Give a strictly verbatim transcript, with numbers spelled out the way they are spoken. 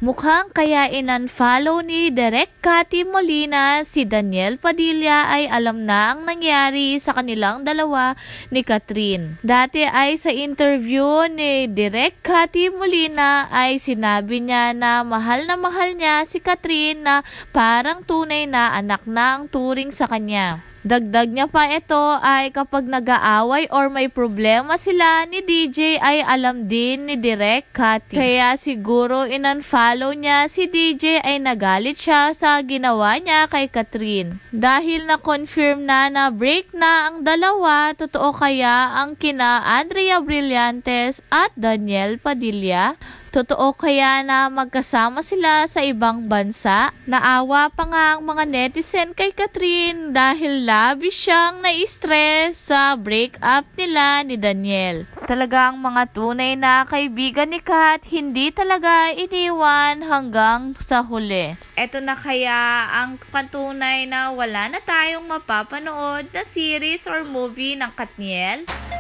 Mukhang kaya in-unfollow ni Direk Cathy Molina si Daniel Padilla ay alam na ang nangyari sa kanilang dalawa ni Catherine. Dati ay sa interview ni Direk Cathy Molina ay sinabi niya na mahal na mahal niya si Catherine na parang tunay na anak na ang turing sa kanya. Dagdag niya pa ito ay kapag nag-aaway or may problema sila ni D J ay alam din ni Direk Cathy. Kaya siguro in-unfollow niya si D J ay nagalit siya sa ginawa niya kay Catherine. Dahil na-confirm na na break na ang dalawa, totoo kaya ang kina Andrea Brillantes at Daniel Padilla? Totoo kaya na magkasama sila sa ibang bansa? Naawa pa nga ang mga netizen kay Catherine dahil labis siyang na-stress sa breakup nila ni Daniel. Talagang mga tunay na kaibigan ni Kat, hindi talaga iniwan hanggang sa huli. Ito na kaya ang patunay na wala na tayong mapapanood na series or movie ng Katniel?